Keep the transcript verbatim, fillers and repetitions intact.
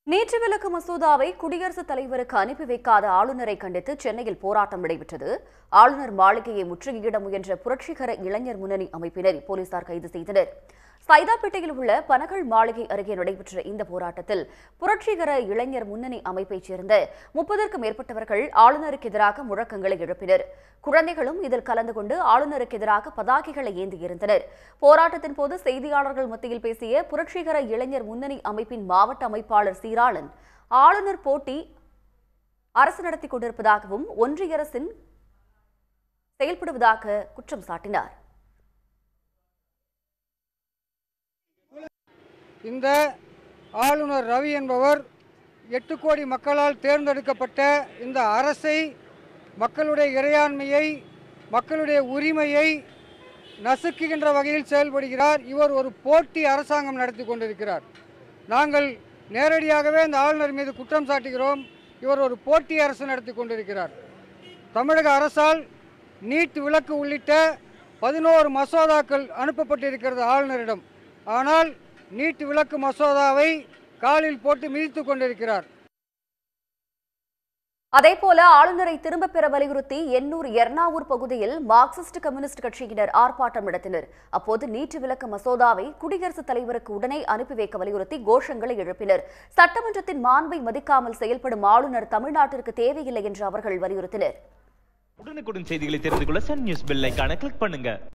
நேற்று விலக்கு மசோதாவை குடியரசுத் தலைவருக்கு அனுப்பி வைக்காத ஆளுநரை கண்டித்து சென்னையில் போராட்டம் நடைபெற்றது. ஆளுநர் மாளிகையை முற்றுகையிட முயன்ற புரட்சிகர இளைஞர் முன்னணி அமைப்பினரை போலீசார் கைது செய்தனர். சைதாப்பேட்டையில் உள்ள பனகல் மாளிகை அருகே நடைபெற்ற இந்த போராட்டத்தில் புரட்சிகர இளைஞர் முன்னணி அமைப்பைச் சேர்ந்த முப்பதற்கும் மேற்பட்டவர்கள் ஆளுநருக்கு எதிராக முழக்கங்களை எழுப்பினர். குழந்தைகளும் இதில் கலந்து கொண்டு ஆளுநருக்கு எதிராக பதாகைகளை ஏந்தியிருந்தனர். போராட்டத்தின் போது செய்தியாளர்கள் மத்தியில் பேசிய புரட்சிகர இளைஞர் முன்னணி அமைப்பின் மாவட்ட அமைப்பாளர் சீராளன், ஆளுநர் போட்டி அரசு நடத்திக் கொண்டிருப்பதாகவும் ஒன்றிய அரசின் செயல்படுவதாக குற்றம் சாட்டினார். இந்த ஆளுநர் ரவி என்பவர் எட்டு கோடி மக்களால் தேர்ந்தெடுக்கப்பட்ட இந்த அரசை, மக்களுடைய இறையாண்மையை, மக்களுடைய உரிமையை நசுக்குகின்ற வகையில் செயல்படுகிறார். இவர் ஒரு போட்டி அரசாங்கம் நடத்தி கொண்டிருக்கிறார். நாங்கள் நேரடியாகவே இந்த ஆளுநர் மீது குற்றம் சாட்டுகிறோம். இவர் ஒரு போட்டி அரசு நடத்தி கொண்டிருக்கிறார். தமிழக அரசால் நீட் விலக்கு உள்ளிட்ட பதினோரு மசோதாக்கள் அனுப்பப்பட்டிருக்கிறது ஆளுநரிடம். ஆனால் நீட் விலக்கு மசோதாவை காலில் போட்டு மிதித்துக் கொண்டிருக்கிறார். அதேபோல ஆளுநரை திரும்பப் பெற வலியுறுத்தி எண்ணூர் எர்ணாவூர் பகுதியில் மார்க்சிஸ்ட் கம்யூனிஸ்ட் கட்சியினர் ஆர்ப்பாட்டம் நடத்தினர். அப்போது நீட் விலக்கு மசோதாவை குடியரசுத் தலைவருக்கு உடனே அனுப்பி வைக்க வலியுறுத்தி கோஷங்களை எழுப்பினர். சட்டமன்றத்தின் மாண்பை மதிக்காமல் செயல்படும் ஆளுநர் தமிழ்நாட்டிற்கு தேவையில்லை என்று அவர்கள் வலியுறுத்தினர். உடனுக்குடன் செய்திகளை தெரிந்து கொள்ள சன் நியூஸ் பெல் ஐகானை கிளிக் பண்ணுங்க.